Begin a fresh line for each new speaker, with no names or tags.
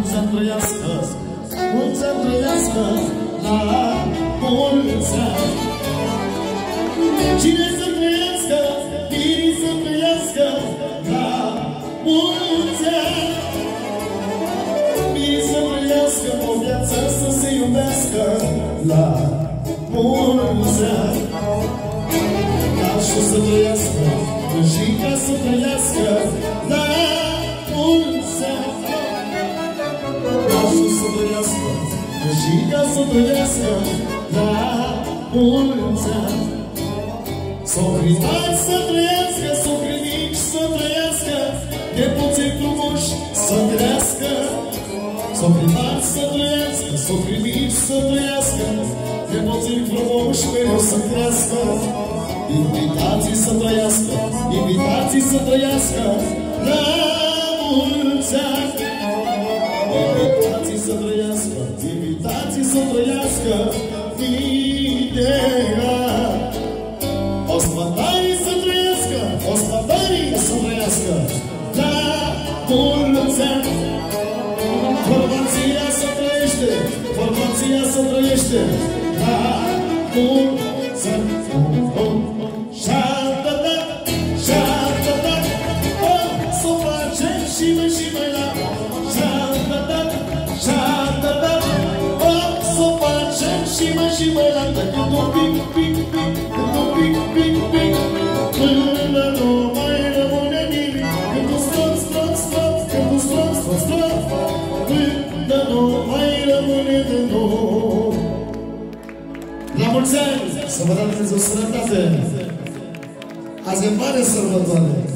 mulți ani trăiască, mulți ani trăiască, la mulți ani. Cine să trăiască, Viri să trăiască, la mulți ani. Viri să trăiască, o viață să se iubească, la mulți ani. Nașul să trăiască, Râșica să trăiască, la mulți ani. Nașul să trăiască, Râșica să trăiască, la mulți ani. Socrii mari să trăiască, socrii mici să trăiască, nepoții frumoși să crească. Socrii mari să trăiască, socrii mici să trăiască, nepoții frumoși mereu să crească. Invitații să trăiască, invitații să trăiască, la mulți ani. Invitații să trăiască, invitații să trăiască, mii de ani. Ospătarii să trăiască, ospătarii să trăiască, la mulți ani. Formația să trăiește, formația să trăiește, la mulți ani. Șa-da-da, șa-da-da, să facem și mai și mai la. Șa-da-da, șa-da-da, să facem și mai și mai la. Când un pic, pic, pic, când un pic, pic, pic, până nu mai rămâne nimic. Când un strop, strop, strop, când un strop, strop, strop, până nu mai rămâne de nou. La mulți ani! Să vă dea Dumnezeu sănătate! Azi e mare sărbătoare!